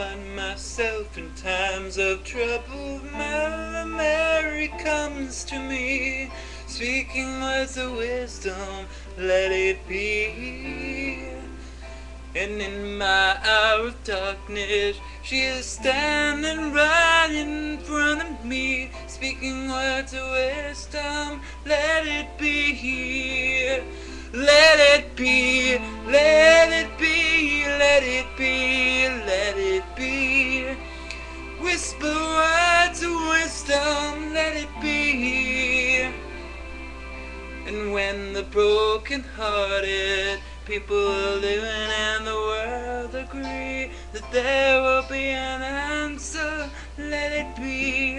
find myself in times of trouble, Mother Mary comes to me, speaking words of wisdom, let it be. And in my hour of darkness, she is standing right in front of me, speaking words of wisdom, let it be. Let it be, let it be, let it be, let it be. Whisper words of wisdom, let it be. And when the broken-hearted people living in the world agree that there will be an answer, let it be.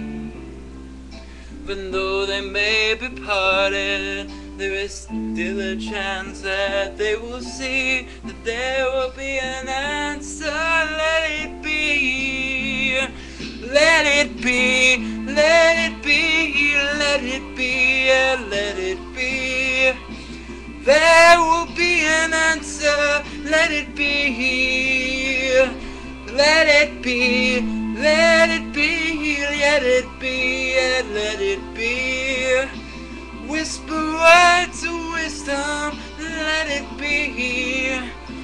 Even though they may be parted, there is still a chance that they will see that there will be an answer, let it be. Let it be, let it be, let it be, let it be. There will be an answer, let it be. Let it be, let it be, let it be, let it be. Whisper words of wisdom, let it be.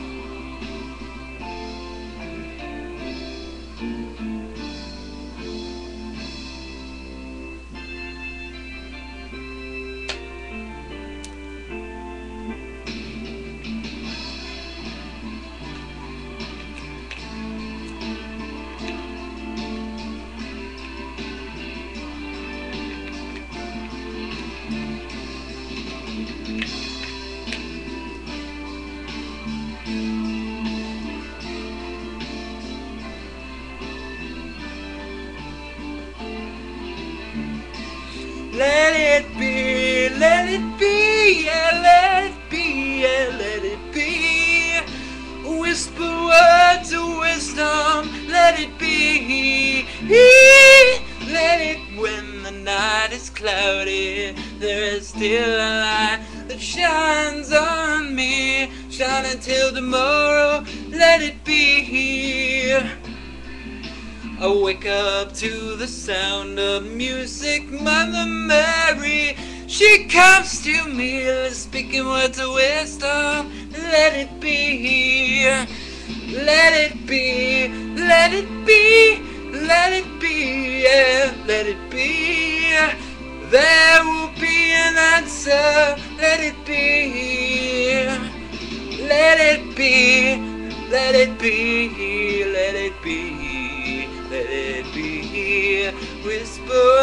Let it be, let it be, yeah, let it be, yeah, let it be. Whisper words of wisdom, let it be. Let it, when the night is cloudy, there is still a light that shines on me. Shine until tomorrow, let it be. I wake up to the sound of music, Mother Mary, she comes to me, speaking words of wisdom, let it be. Let it be, let it be, let it be, yeah, let it be. There will be an answer, let it be. Let it be, let it be, let it be. Let it be. Whisper